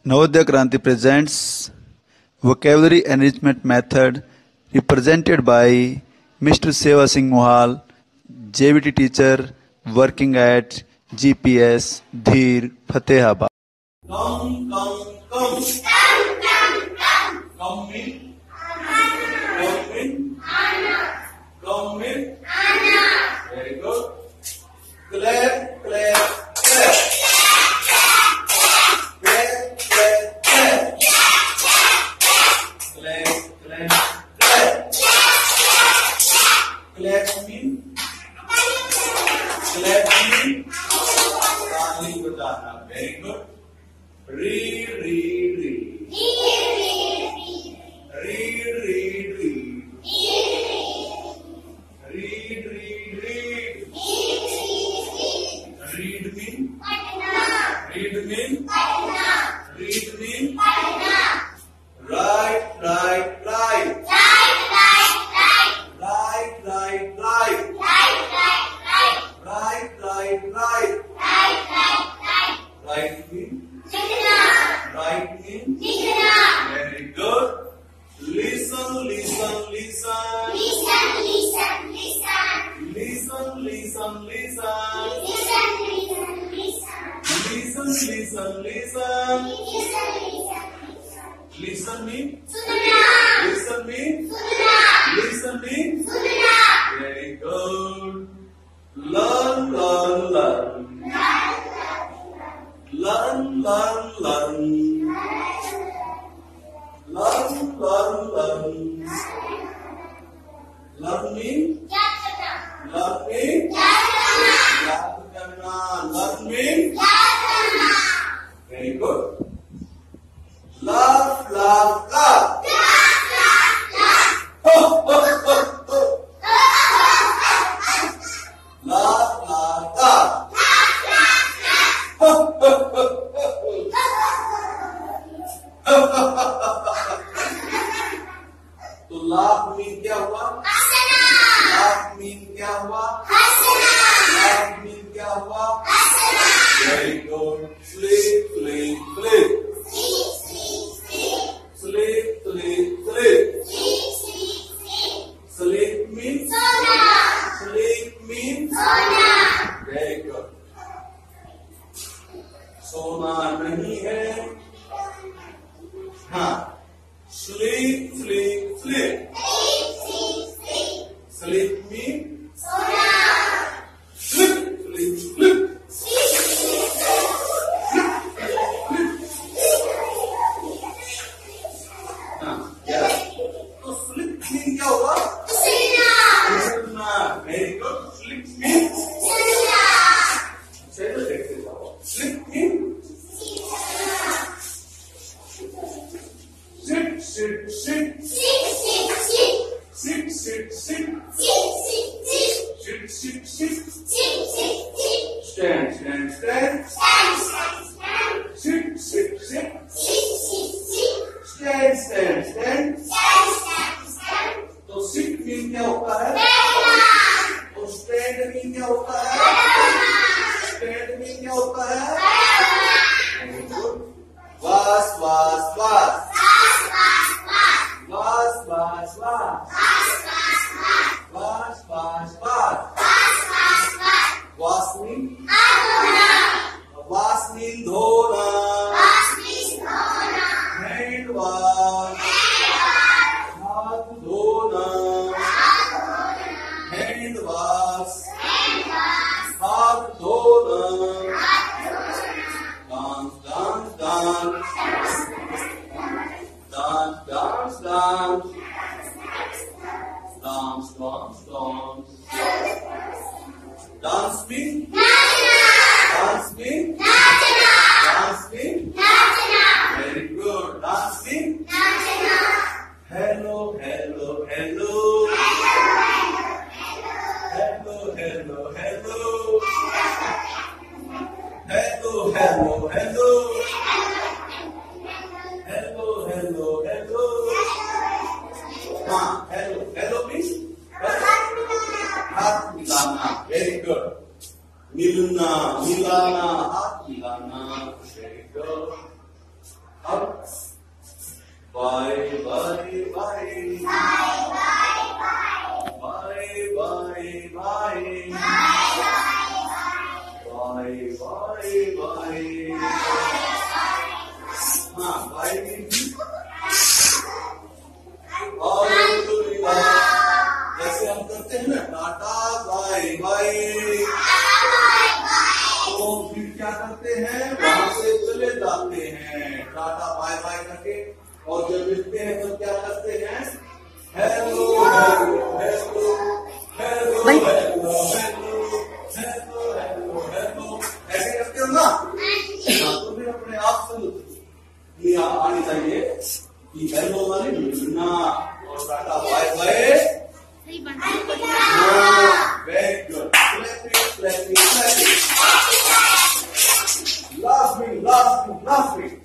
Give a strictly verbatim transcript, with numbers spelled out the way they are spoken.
Navodaya Kranti presents vocabulary enrichment method represented by Mister Sewa Singh Muwal J B T teacher working at G P S DHIR FATEHABAD. Come, come, come. Come, come, come. Come in. Come in. Come in. Very good. Clap, clap, clap. Clap, clap, clap. Clap, clap, clap. Clap mean. Clap mean. ताली बजाना. Very good. Read, read, read. Read, read, read. Read, read, read. Read mean. Read mean. Read mean. Right, right, right. Right, right, right. Right, right, right. Right mean. Right mean. Very good. Listen, listen, listen. Listen, listen, listen. Listen, listen, listen. Listen me. Listen me. Listen me. Very good. Learn, learn, learn. Learn, learn, learn. Learn, learn, learn. Learn me. Learn me. Yaad karna. Learn me. Very good. Laugh, laugh, laugh. Ho, ho, ho, ho. Laugh, laugh, laugh. Ho, ho, ho, ho. तो लाभ mean क्या हुआ? लाभ mean क्या हुआ? लाभ mean क्या हुआ? Very good. Sleep, sleep, sleep. Sleep, sleep, sleep. Sleep means? Sleep means? Very good. सोना नहीं है. हाँ. Sleep, sleep, sleep. Sleep means? Sleep, sleep, sleep. Very good. Sleep means? Sleep means? Sit, sit, sit. Sit, sit, sit. Sit, sit, sit. Stand, stand, stand. Sit, sit, sit. Stand, stand, stand. तो sit mean क्या होता है? और stand mean क्या होता है? Stand mean क्या होता है? वास वास वास वास वास वास वास वास वास वास मीन वास मीन धोना. Hand wash. हाथ धोना. Hand wash. हाथ धोना. Dance dance dance. Dance, dance, dance. Dance, dance, dance. Dance mean? Dance mean? Dance mean? Very good. Dance mean? Hello, hello, hello. Hello, hello, hello. Hello, hello, hello. Hello, hello, hello. हाँ, hello, hello means हाथ मिलाना. Very good. मिलना, मिलाना, हाथ मिलाना. Very good. चले जाते हैं टाटा बाय बाय करके, और जब मिलते हैं तो क्या करते हैं? Hello hello hello hello hello hello hello hello hello, ऐसे करते हो ना? तो फिर अपने आप से आनी चाहिए कि हेलो वाले मिलना और टाटा bye bye. Very good, last week last week last week